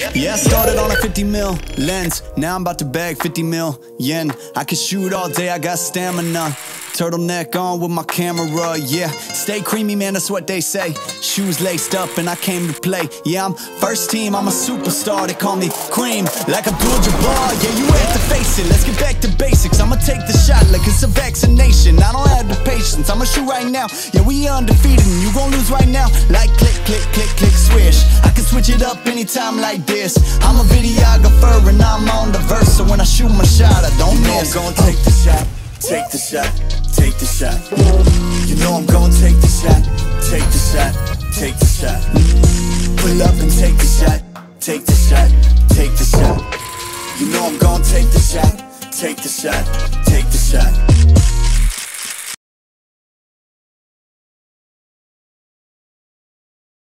Yeah, I started on a 50 mil lens. Now I'm about to bag 50 mil yen. I can shoot all day, I got stamina. Turtleneck on with my camera, yeah. Stay creamy, man, that's what they say. Shoes laced up and I came to play. Yeah, I'm first team, I'm a superstar. They call me Cream, like Abdul-Jabbar. Yeah, you have to face it, let's get back to basics. I'ma take the shot like it's a vaccination. I don't have the patience, I'ma shoot right now. Yeah, we undefeated and you gon' lose right now. Like click, click, click, click, swish. I can switch it up anytime like this. I'm a videographer and I'm on the verse. So when I shoot my shot, I don't miss. I'm gonna take the shot, take the shot, take the shot. You know I'm gonna take the shot, take the shot, take the shot. Pull up and take the shot, take the shot, take the shot. You know I'm gonna take the shot, take the shot, take the shot.